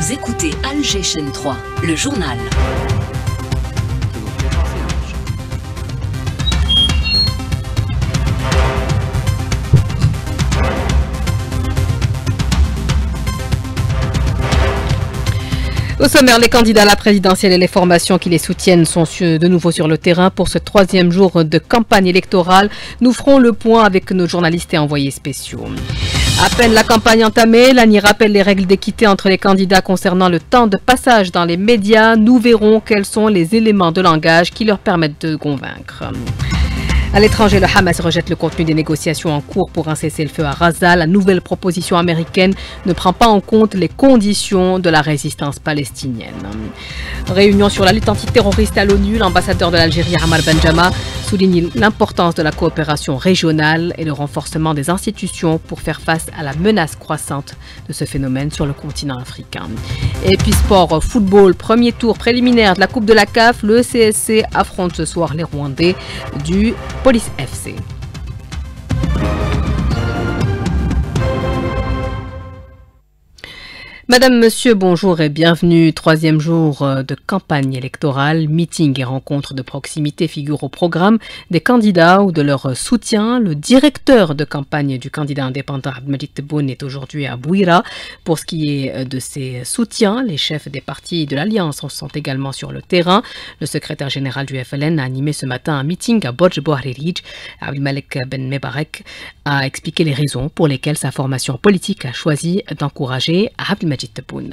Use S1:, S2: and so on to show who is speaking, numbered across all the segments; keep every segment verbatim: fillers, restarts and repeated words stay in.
S1: Vous écoutez Alger Chaîne trois, le journal.
S2: Au sommaire, les candidats à la présidentielle et les formations qui les soutiennent sont de nouveau sur le terrain pour ce troisième jour de campagne électorale. Nous ferons le point avec nos journalistes et envoyés spéciaux. À peine la campagne entamée, l'A N I rappelle les règles d'équité entre les candidats concernant le temps de passage dans les médias. Nous verrons quels sont les éléments de langage qui leur permettent de convaincre. À l'étranger, le Hamas rejette le contenu des négociations en cours pour un cessez-le-feu à Gaza. La nouvelle proposition américaine ne prend pas en compte les conditions de la résistance palestinienne. Réunion sur la lutte antiterroriste à l'ONU, l'ambassadeur de l'Algérie, Amar Benjama, souligne l'importance de la coopération régionale et le renforcement des institutions pour faire face à la menace croissante de ce phénomène sur le continent africain. Et puis sport, football, premier tour préliminaire de la Coupe de la C A F, le C S C affronte ce soir les Rwandais du Police F C. Madame, Monsieur, bonjour et bienvenue. Troisième jour de campagne électorale, meeting et rencontres de proximité figurent au programme des candidats ou de leur soutien. Le directeur de campagne du candidat indépendant Abdelmajid Tebboune est aujourd'hui à Bouira. Pour ce qui est de ses soutiens, les chefs des partis de l'Alliance sont également sur le terrain. Le secrétaire général du F L N a animé ce matin un meeting à Bodj Bouharirij. Abdelmalek Ben Mebarek a expliqué les raisons pour lesquelles sa formation politique a choisi d'encourager Abdelmajid Tebboune.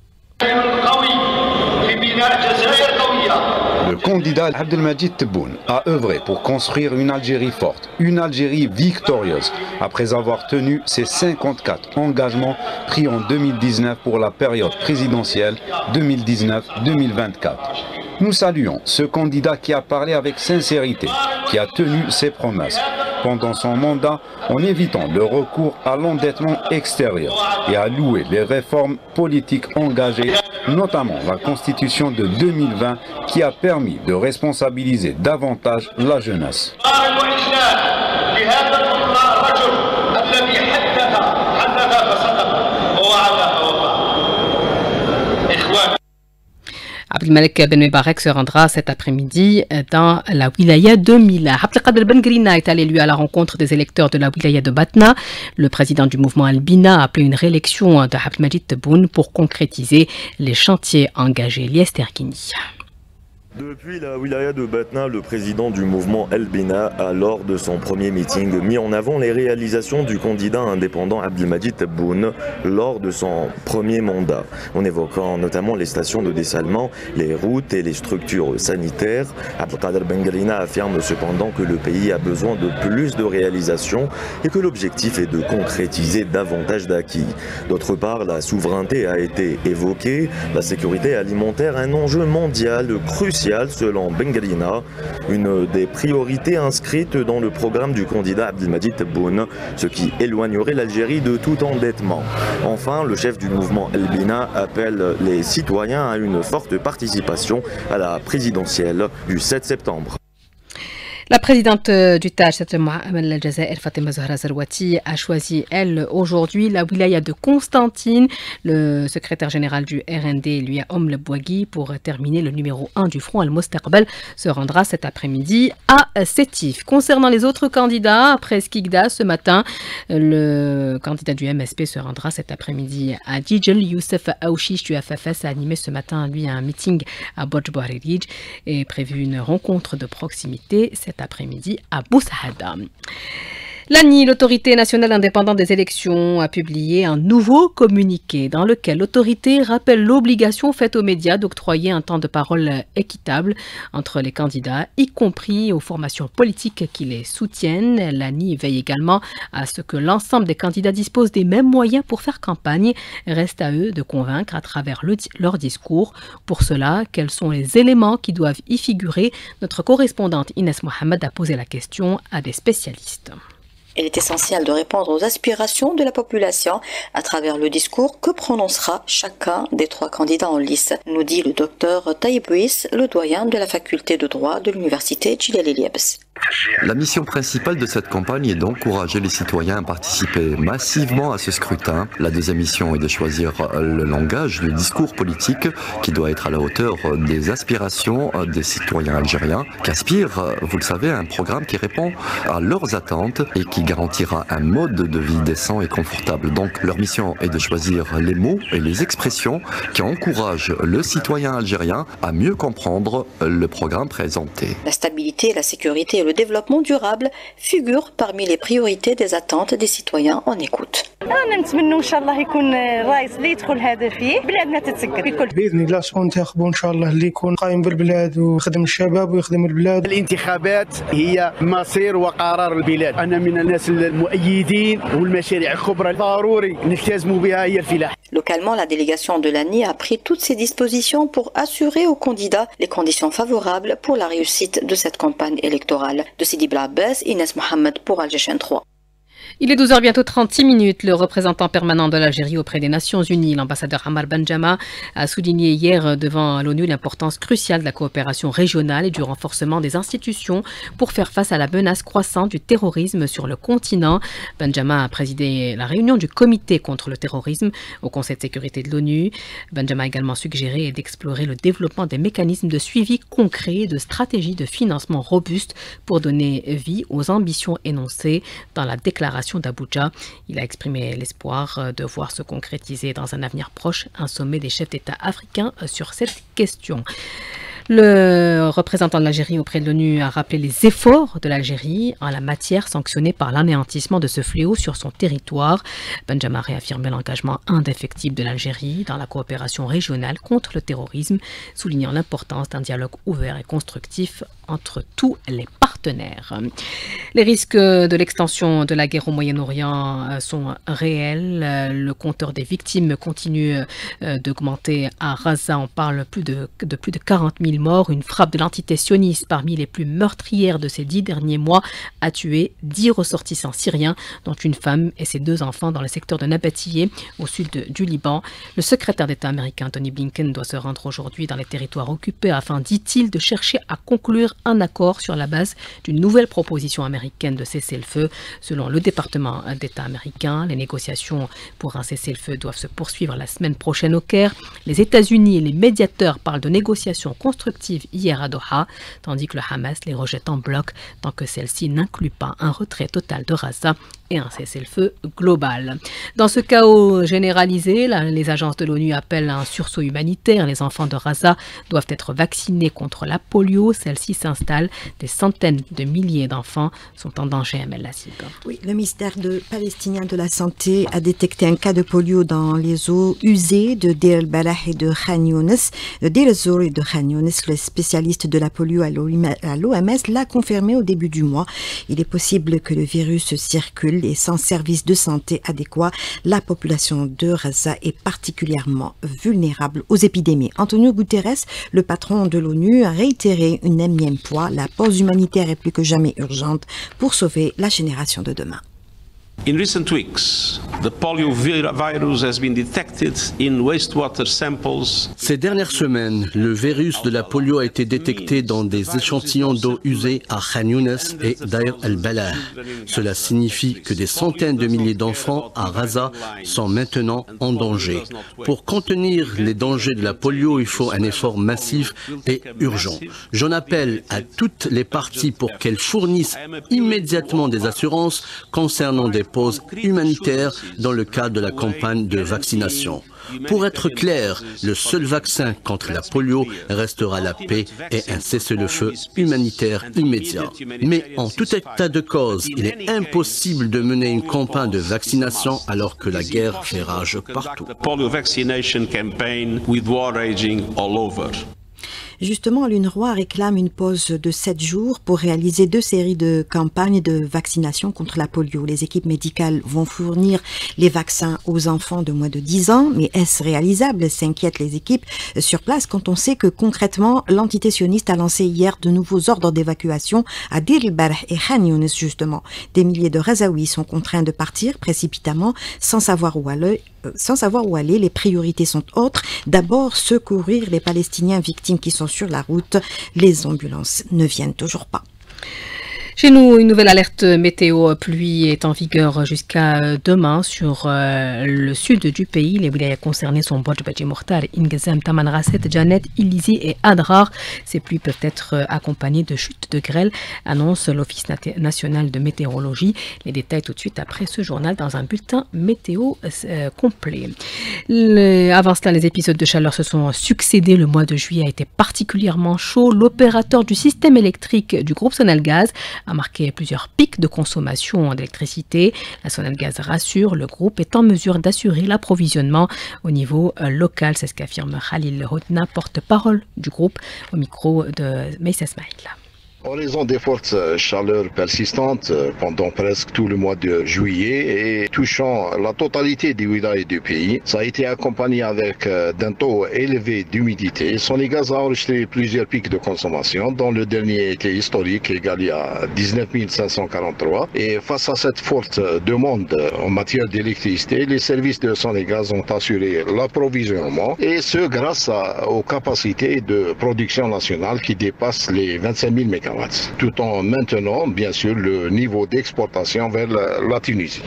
S3: Le candidat Abdelmajid Tebboune a œuvré pour construire une Algérie forte, une Algérie victorieuse, après avoir tenu ses cinquante-quatre engagements pris en deux mille dix-neuf pour la période présidentielle deux mille dix-neuf deux mille vingt-quatre. Nous saluons ce candidat qui a parlé avec sincérité, qui a tenu ses promesses pendant son mandat en évitant le recours à l'endettement extérieur et a loué les réformes politiques engagées, notamment la Constitution de deux mille vingt qui a permis de responsabiliser davantage la jeunesse.
S2: Abdelmalek Ben Mebarek se rendra cet après-midi dans la wilaya de Mila. Abdelkader Ben Grina est allé lui à la rencontre des électeurs de la wilaya de Batna. Le président du mouvement Albina a appelé une réélection de Abdelmajid Tebboune pour concrétiser les chantiers engagés. Lies Terkini.
S4: Depuis la wilaya de Batna, le président du mouvement Albina a, lors de son premier meeting, mis en avant les réalisations du candidat indépendant Abdelmajid Tebboune lors de son premier mandat, en évoquant notamment les stations de dessalement, les routes et les structures sanitaires. Abdelkader Ben Grina affirme cependant que le pays a besoin de plus de réalisations et que l'objectif est de concrétiser davantage d'acquis. D'autre part, la souveraineté a été évoquée, la sécurité alimentaire, un enjeu mondial crucial selon Ben Grina, une des priorités inscrites dans le programme du candidat Abdelmajid Tebboune, ce qui éloignerait l'Algérie de tout endettement. Enfin, le chef du mouvement Albina appelle les citoyens à une forte participation à la présidentielle du sept septembre.
S2: La présidente du Taj, Fatima Zahra Zarwati, a choisi, elle, aujourd'hui, la wilaya de Constantine. Le secrétaire général du R N D, lui, Om Le Bouagui, pour terminer le numéro un du Front Al-Mostaqbal, se rendra cet après-midi à Sétif. Concernant les autres candidats, après Skikda, ce matin, le candidat du M S P se rendra cet après-midi à Djidjel. Youssef Aouchiche du F F S a animé ce matin, lui, un meeting à Bodj Bouharirij et prévu une rencontre de proximité cet après-midi à Boussahada. L'A N I, l'autorité nationale indépendante des élections, a publié un nouveau communiqué dans lequel l'autorité rappelle l'obligation faite aux médias d'octroyer un temps de parole équitable entre les candidats, y compris aux formations politiques qui les soutiennent. L'A N I veille également à ce que l'ensemble des candidats disposent des mêmes moyens pour faire campagne. Reste à eux de convaincre à travers le, leur discours. Pour cela, quels sont les éléments qui doivent y figurer? Notre correspondante Inès Mohamed a posé la question à des spécialistes.
S5: Il est essentiel de répondre aux aspirations de la population à travers le discours que prononcera chacun des trois candidats en lice, nous dit le docteur Taïb Bouis, le doyen de la faculté de droit de l'université Djilal Eliabs.
S6: La mission principale de cette campagne est d'encourager les citoyens à participer massivement à ce scrutin. La deuxième mission est de choisir le langage, le discours politique qui doit être à la hauteur des aspirations des citoyens algériens, qui aspirent, vous le savez, à un programme qui répond à leurs attentes et qui garantira un mode de vie décent et confortable. Donc leur mission est de choisir les mots et les expressions qui encouragent le citoyen algérien à mieux comprendre le programme présenté.
S5: La stabilité, la sécurité et le développement durable figurent parmi les priorités des attentes des citoyens en écoute.
S7: باذن الله شكون ننتخبوا ان شاء الله اللي يكون قائم بالبلاد ويخدم الشباب ويخدم البلاد.
S8: الانتخابات هي مصير وقرار البلاد. انا من الناس المؤيدين والمشاريع الكبرى ضروري نلتزموا بها هي الفلاح.
S5: Localement, la délégation de l'A N I a pris toutes ses dispositions pour assurer aux candidats les conditions favorables pour la réussite de cette campagne électorale. De Sidi Blabès, Inès Mohamed pour Alger trois.
S2: Il est douze heures bientôt trente-six minutes. Le représentant permanent de l'Algérie auprès des Nations Unies, l'ambassadeur Amar Benjama, a souligné hier devant l'ONU l'importance cruciale de la coopération régionale et du renforcement des institutions pour faire face à la menace croissante du terrorisme sur le continent. Benjama a présidé la réunion du comité contre le terrorisme au Conseil de sécurité de l'ONU. Benjama a également suggéré d'explorer le développement des mécanismes de suivi concrets et de stratégies de financement robustes pour donner vie aux ambitions énoncées dans la déclaration d'Abuja. Il a exprimé l'espoir de voir se concrétiser dans un avenir proche un sommet des chefs d'État africains sur cette question. Le représentant de l'Algérie auprès de l'ONU a rappelé les efforts de l'Algérie en la matière sanctionnée par l'anéantissement de ce fléau sur son territoire. Benjama a réaffirmé l'engagement indéfectible de l'Algérie dans la coopération régionale contre le terrorisme, soulignant l'importance d'un dialogue ouvert et constructif entre tous les partenaires. Les risques de l'extension de la guerre au Moyen-Orient sont réels. Le compteur des victimes continue d'augmenter à Gaza. On parle plus de, de plus de quarante mille morts. Une frappe de l'entité sioniste parmi les plus meurtrières de ces dix derniers mois a tué dix ressortissants syriens, dont une femme et ses deux enfants dans le secteur de Nabatiyeh, au sud du Liban. Le secrétaire d'État américain Tony Blinken doit se rendre aujourd'hui dans les territoires occupés afin, dit-il, de chercher à conclure un accord sur la base d'une nouvelle proposition américaine de cessez-le-feu. Selon le département d'État américain, les négociations pour un cessez-le-feu doivent se poursuivre la semaine prochaine au Caire. Les États-Unis et les médiateurs parlent de négociations constructives hier à Doha, tandis que le Hamas les rejette en bloc tant que celle-ci n'inclut pas un retrait total de Gaza et un cessez-le-feu global. Dans ce chaos généralisé, là, les agences de l'ONU appellent à un sursaut humanitaire. Les enfants de Gaza doivent être vaccinés contre la polio. Celle-ci s'installe. Des centaines de milliers d'enfants sont en danger, Amel Lassib.
S9: Oui, le ministère de palestinien de la Santé a détecté un cas de polio dans les eaux usées de Deir el-Balah et de Khan Younes. De Deir el-Zor et de Khan Younes, le spécialiste de la polio à l'O M S l'a confirmé au début du mois. Il est possible que le virus circule et sans service de santé adéquat, la population de Gaza est particulièrement vulnérable aux épidémies. Antonio Guterres, le patron de l'ONU, a réitéré une énième fois la pause humanitaire est plus que jamais urgente pour sauver la génération de demain.
S10: In recent weeks, the polio virus has been detected in wastewater samples.
S11: Ces dernières semaines, le virus de la polio a été détecté dans des échantillons d'eau usée à Khan Younes et Deir el-Balah. Cela signifie que des centaines de milliers d'enfants à Gaza sont maintenant en danger. Pour contenir les dangers de la polio, il faut un effort massif et urgent. J'en appelle à toutes les parties pour qu'elles fournissent immédiatement des assurances concernant des pauses humanitaires dans le cadre de la campagne de vaccination. Pour être clair, le seul vaccin contre la polio restera la paix et un cessez-le-feu humanitaire immédiat. Mais en tout état de cause, il est impossible de mener une campagne de vaccination alors que la guerre fait rage partout.
S9: Justement, l'UNRWA réclame une pause de sept jours pour réaliser deux séries de campagnes de vaccination contre la polio. Les équipes médicales vont fournir les vaccins aux enfants de moins de dix ans, mais est-ce réalisable, s'inquiètent les équipes sur place quand on sait que concrètement, l'entité sioniste a lancé hier de nouveaux ordres d'évacuation à Deir el-Balah et Khan Younes justement. Des milliers de Gazaouis sont contraints de partir précipitamment sans savoir où aller. Sans savoir où aller, les priorités sont autres. D'abord, secourir les Palestiniens victimes qui sont sur la route. Les ambulances ne viennent toujours pas.
S2: Chez nous, une nouvelle alerte météo pluie est en vigueur jusqu'à demain sur euh, le sud du pays. Les wilayas concernés sont Bodj, Badji Mokhtar, Ingezem, Tamanrasset, Janet, Ilizi et Adrar. Ces pluies peuvent être accompagnées de chutes de grêle, annonce l'Office national de météorologie. Les détails tout de suite après ce journal dans un bulletin météo euh, complet. Le, avant cela, les épisodes de chaleur se sont succédés. Le mois de juillet a été particulièrement chaud. L'opérateur du système électrique du groupe Sonelgaz a marqué plusieurs pics de consommation d'électricité. La Sonelgaz rassure, le groupe est en mesure d'assurer l'approvisionnement au niveau euh, local. C'est ce qu'affirme Khalil Hodna, porte-parole du groupe, au micro de Meïssa Smaïla.
S12: En raison des fortes chaleurs persistantes pendant presque tout le mois de juillet et touchant la totalité des wilayas du pays, ça a été accompagné avec d'un taux élevé d'humidité. Sonelgaz a enregistré plusieurs pics de consommation, dont le dernier était historique, égal à dix-neuf mille cinq cent quarante-trois. Et face à cette forte demande en matière d'électricité, les services de Sonelgaz ont assuré l'approvisionnement, et ce grâce à, aux capacités de production nationale qui dépassent les vingt-cinq mille mégawatts. Tout en maintenant, bien sûr, le niveau d'exportation vers la, la Tunisie.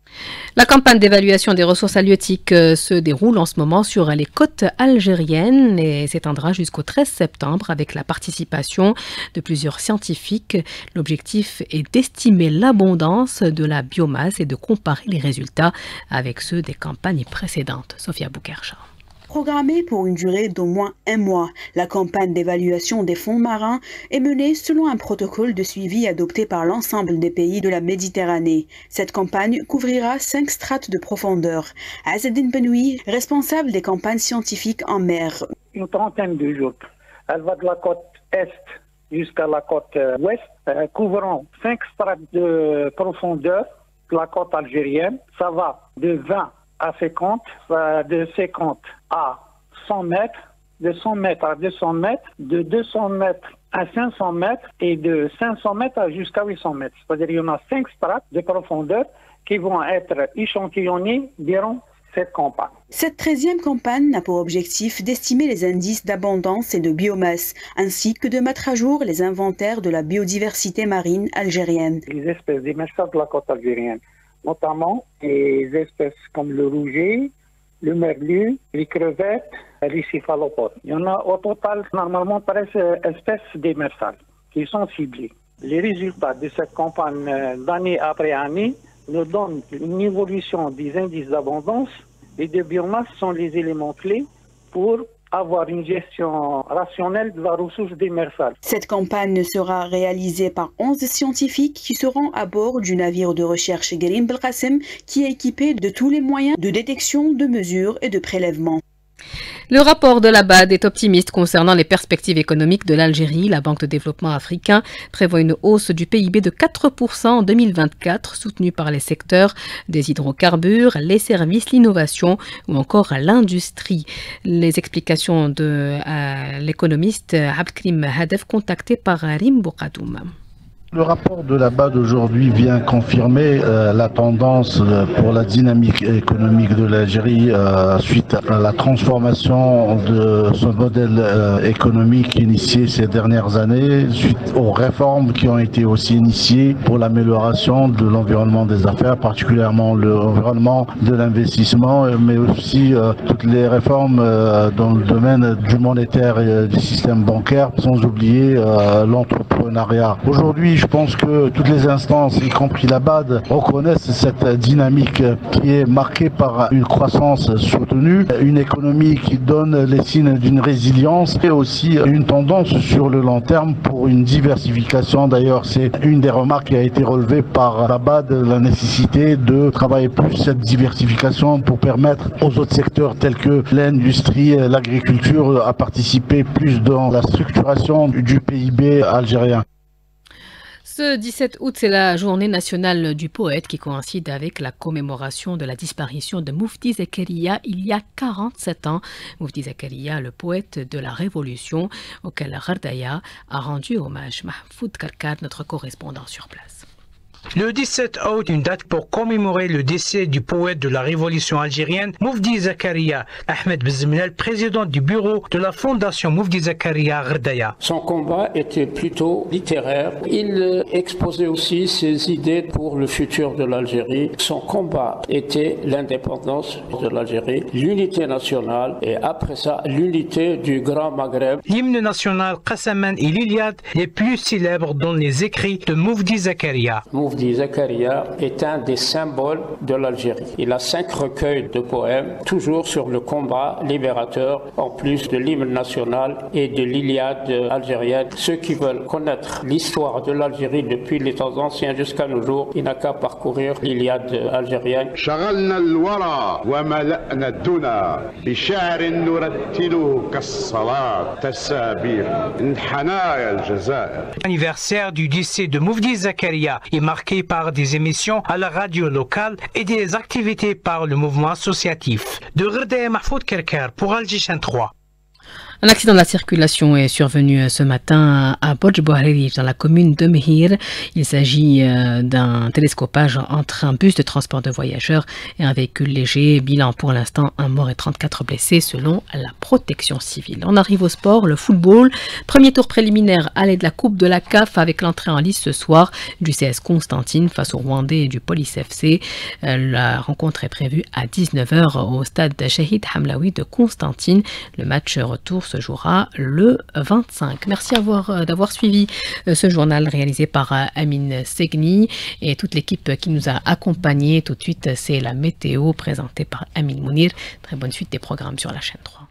S2: La campagne d'évaluation des ressources halieutiques euh, se déroule en ce moment sur les côtes algériennes et s'étendra jusqu'au treize septembre avec la participation de plusieurs scientifiques. L'objectif est d'estimer l'abondance de la biomasse et de comparer les résultats avec ceux des campagnes précédentes. Sophia Boukercha.
S13: Programmée pour une durée d'au moins un mois, la campagne d'évaluation des fonds marins est menée selon un protocole de suivi adopté par l'ensemble des pays de la Méditerranée. Cette campagne couvrira cinq strates de profondeur. Azzedine Benoui, responsable des campagnes scientifiques en mer.
S14: Une trentaine de jours. Elle va de la côte est jusqu'à la côte ouest, euh, couvrant cinq strates de profondeur de la côte algérienne. Ça va de vingt à cinquante, de cinquante à cent mètres, de cent mètres à deux cents mètres, de deux cents mètres à cinq cents mètres et de cinq cents mètres à jusqu'à huit cents mètres. C'est-à-dire qu'il y en a cinq strates de profondeur qui vont être échantillonnées durant cette campagne.
S13: Cette treizième campagne n'a pour objectif d'estimer les indices d'abondance et de biomasse, ainsi que de mettre à jour les inventaires de la biodiversité marine algérienne.
S14: Les espèces démersales de la côte algérienne, notamment les espèces comme le rouget, le merlu, les crevettes, les céphalopodes. Il y en a au total normalement treize espèces démersales qui sont ciblées. Les résultats de cette campagne d'année après année nous donnent une évolution des indices d'abondance et de biomasse sont les éléments clés pour avoir une gestion rationnelle de la ressource démersale.
S13: Cette campagne sera réalisée par onze scientifiques qui seront à bord du navire de recherche Guérim Belkacem qui est équipé de tous les moyens de détection, de mesure et de prélèvement.
S2: Le rapport de la B A D est optimiste concernant les perspectives économiques de l'Algérie. La Banque de développement africain prévoit une hausse du P I B de quatre pour cent en deux mille vingt-quatre, soutenue par les secteurs des hydrocarbures, les services, l'innovation ou encore l'industrie. Les explications de euh, l'économiste Abdelkrim Hadef, contacté par Rim Boukadoum.
S15: Le rapport de la B A D aujourd'hui vient confirmer euh, la tendance euh, pour la dynamique économique de l'Algérie euh, suite à la transformation de son modèle euh, économique initié ces dernières années, suite aux réformes qui ont été aussi initiées pour l'amélioration de l'environnement des affaires, particulièrement l'environnement de l'investissement, mais aussi euh, toutes les réformes euh, dans le domaine du monétaire et du système bancaire, sans oublier euh, l'entrepreneuriat. Aujourd'hui, je pense que toutes les instances, y compris la B A D, reconnaissent cette dynamique qui est marquée par une croissance soutenue, une économie qui donne les signes d'une résilience et aussi une tendance sur le long terme pour une diversification. D'ailleurs, c'est une des remarques qui a été relevée par la B A D, la nécessité de travailler plus cette diversification pour permettre aux autres secteurs tels que l'industrie, l'agriculture à participer plus dans la structuration du P I B algérien.
S2: Ce dix-sept août, c'est la journée nationale du poète qui coïncide avec la commémoration de la disparition de Moufti Zakaria il y a quarante-sept ans. Moufti Zakaria, le poète de la Révolution, auquel Ghardaya a rendu hommage. Mahfoud Karkar, notre correspondant sur place.
S16: Le dix-sept août, une date pour commémorer le décès du poète de la révolution algérienne, Moufdi Zakaria. Ahmed Bezmenel, président du bureau de la fondation Moufdi Zakaria Gherdaya.
S17: Son combat était plutôt littéraire. Il exposait aussi ses idées pour le futur de l'Algérie. Son combat était l'indépendance de l'Algérie, l'unité nationale et après ça, l'unité du Grand Maghreb.
S16: L'hymne national Qassaman et l'Iliade les plus célèbres dans les écrits de Moufdi Zakaria.
S17: Moufdi Zakaria est un des symboles de l'Algérie. Il a cinq recueils de poèmes, toujours sur le combat libérateur, en plus de l'hymne national et de l'Iliade algérienne. Ceux qui veulent connaître l'histoire de l'Algérie depuis les temps anciens jusqu'à nos jours, il n'a qu'à parcourir l'Iliade algérienne.
S16: L'anniversaire du décès de Moufdi Zakaria est marqué par des émissions à la radio locale et des activités par le mouvement associatif. De Gherdaya, Mahfoud Kerker pour Alger trois.
S2: Un accident de la circulation est survenu ce matin à Bodj Bouhariri, dans la commune de Mehir. Il s'agit d'un télescopage entre un bus de transport de voyageurs et un véhicule léger. Bilan pour l'instant, un mort et trente-quatre blessés selon la protection civile. On arrive au sport, le football. Premier tour préliminaire aller de la Coupe de la C A F avec l'entrée en lice ce soir du C S Constantine face au Rwandais et du Police F C. La rencontre est prévue à dix-neuf heures au stade Shahid Hamlaoui de Constantine. Le match retour se jouera le vingt-cinq. Merci d'avoir suivi ce journal réalisé par Amine Segni et toute l'équipe qui nous a accompagnés. Tout de suite, c'est la météo présentée par Amine Mounir. Très bonne suite des programmes sur la chaîne trois.